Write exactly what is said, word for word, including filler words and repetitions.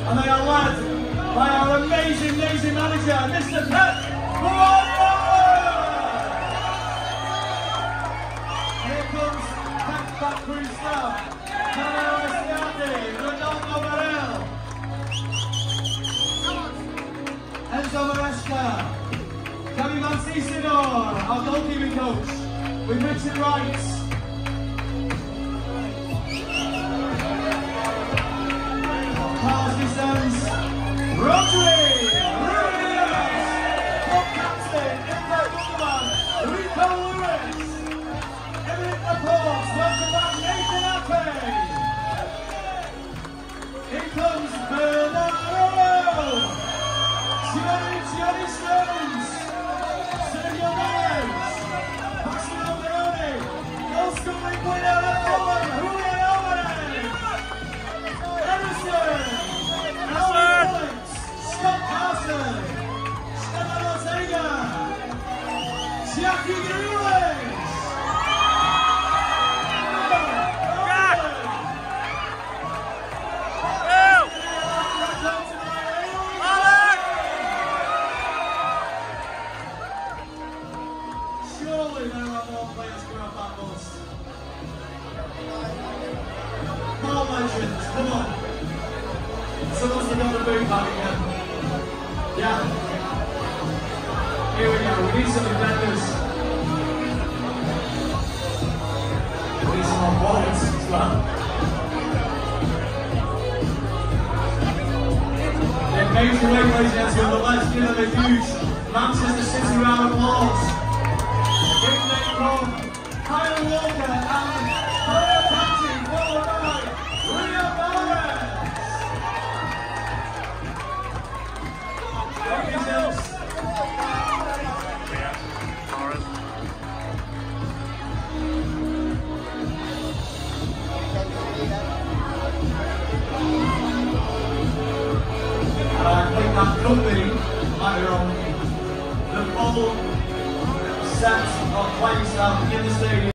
And they are led by our amazing, amazing manager, Mister Pep Guardiola. Here comes Pep's back crew staff, Manuel Estiarte, Ronaldo Varela, Enzo Maresca, Javi Mancisidor, our goalkeeping coach, with Richard Wright. Rodri, Ruiz, club captain, Impact Gundogan, Rico Lewis, Emerick Laporte, welcome back Nathan Ake. Here comes Bernardo, Gianni, Gianni Stones, Sergio Ramos, Massimo Veroni, goal scoring winner at Fulham, Julian Alvarez, Ederson, Scott Carson, Stefan Ortega, Jackie Grealish, surely there are more players coming off that bus. More legends, come on. Someone's got the boot back again. Yeah. Here we go. We need some defenders. We need some more forwards as well. They've made the way, ladies and gentlemen. Let's give them a huge Manchester City round of applause. Here they come. Kyle Walker and Mario Patti, followed by Riyad Mahrez. I think that could be, later on, the full set of playing staff in the stadium.